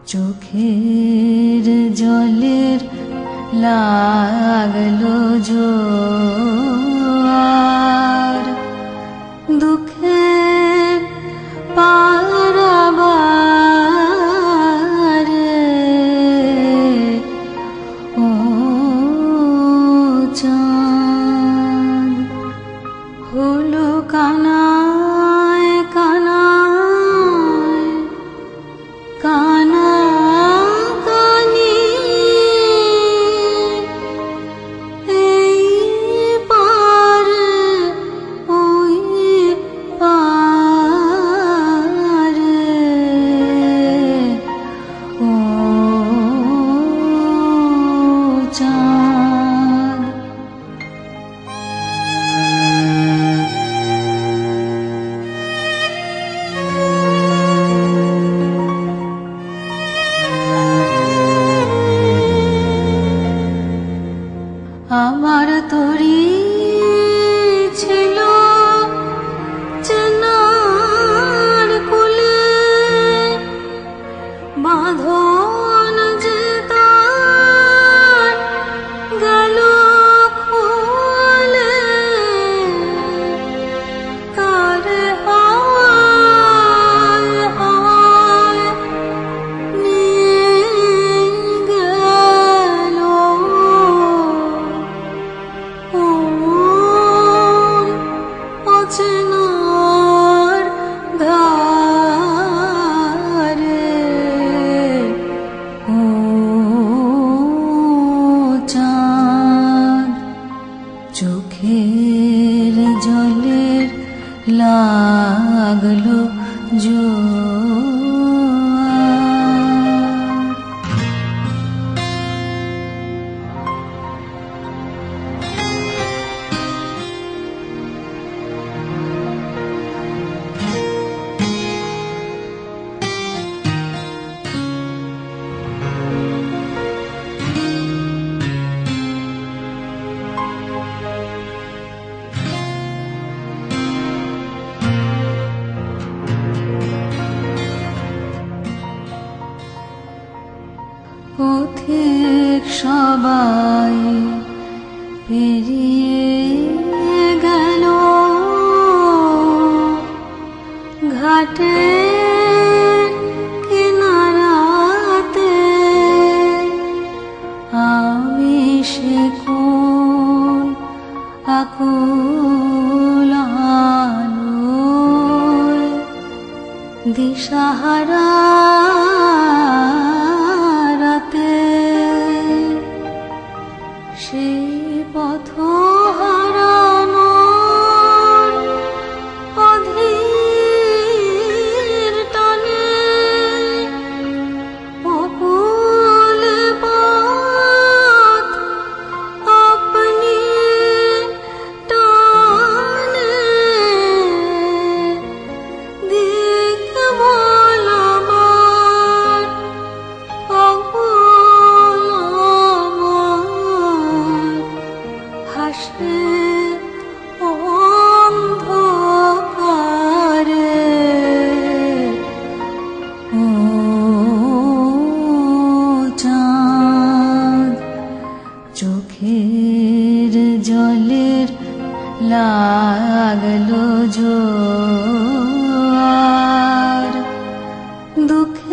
চোখের জলের লাগলো জোয়ার, দুঃখের পারাবার ও চাঁদ হলো কানায় কানায় কানা কানি, এই পার ওই পার ও চাঁদ। আমার তরি ছিল চেনার কুলে, বাঁধন যে তার গেল খুলে, কারে হাওয়ায় হাওয়ায় নিয়ে গেল অচেনার ধারে ও চাঁদ। চোখের জলের লাগলো জোয়ার, পথিক সবাই পেরিয়ে গেল ঘাটের কিনারাতে, আমি সে কোন আকুল আলোয় দিশাহারা রাতে, সেই পথ হারানোর অধীর টানে অকুল পথ আপনি টানে, দিক বলবার অকুল আমার হাসে অন্ধকারে ও চাঁদ। চোখের জলের লাগলো জোয়ার, দুঃখ